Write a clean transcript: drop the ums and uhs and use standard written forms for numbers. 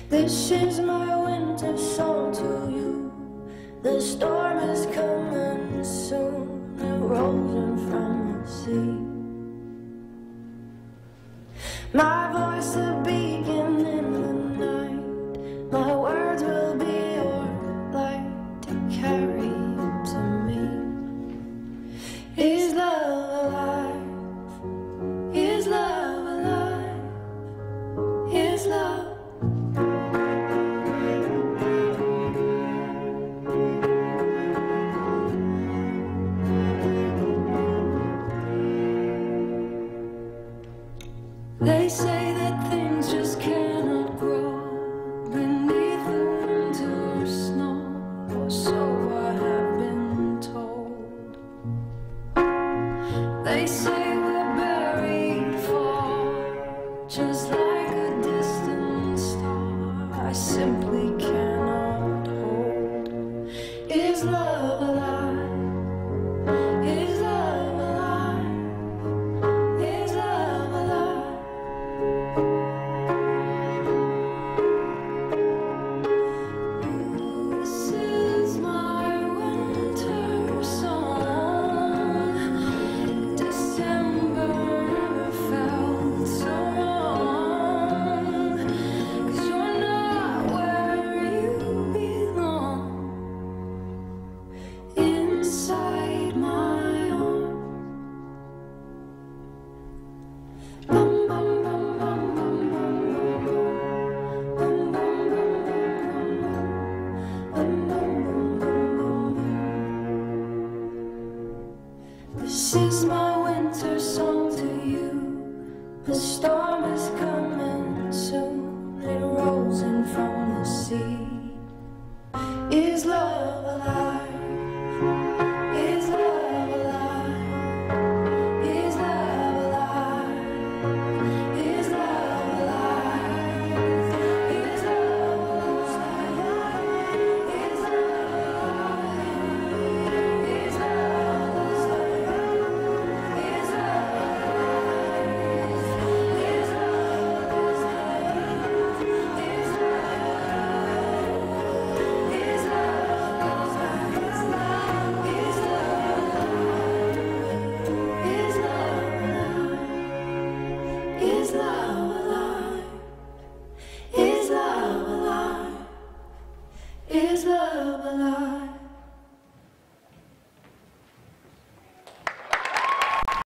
This is my winter song to you. The storm is coming soon. It rolls in from the sea. My voice a beacon in the night. My words will be your light to carry you to me. Is love alive? Is love alive? Is love? They say that things just cannot grow beneath the winter snow, or so I have been told. They say we're buried far, just like a distant star. I simply cannot hold. Is love alive? Is love alive? Is love alive? This is my winter song. December never felt so wrong, 'cause you're not where you belong. Inside my arms. Bum, bum, bum, bum, bum, bum, bum, bum, bum, bum, bum, bum, bum, bum. This is my winter song to you. The storm is coming soon. It rolls in from the sea. Is love